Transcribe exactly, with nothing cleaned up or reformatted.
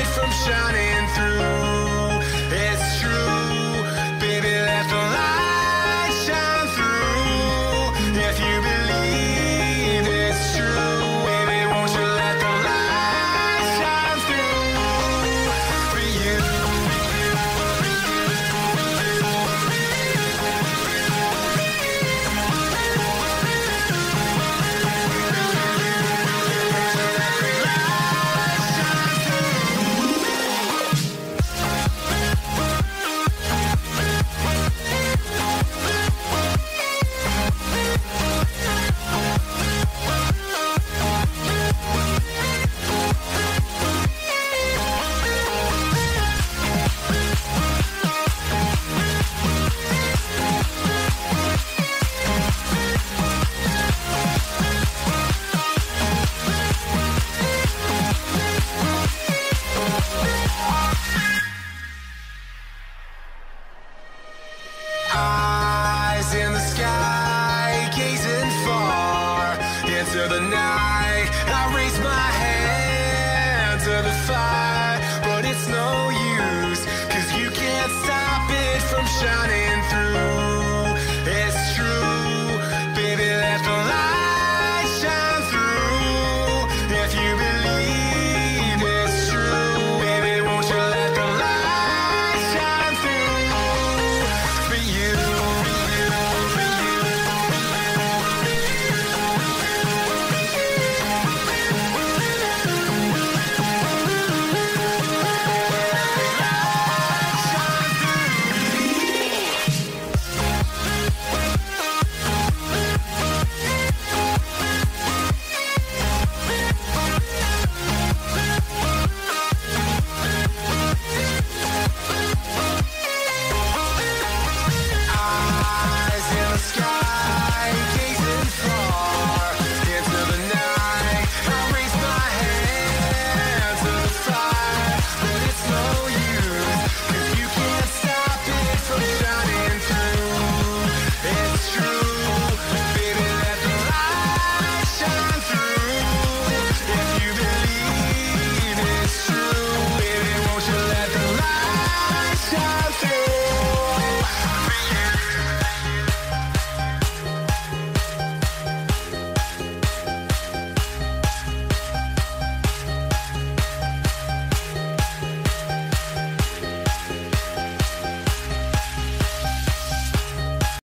it from shining through. It's true, baby, let the light shine through. If you believe it's true, baby, won't you let the light shine through for you. Eyes in the sky, gazing far into the night. I raise my hand to the fire, but it's no use, 'cause you can't stop it from shining.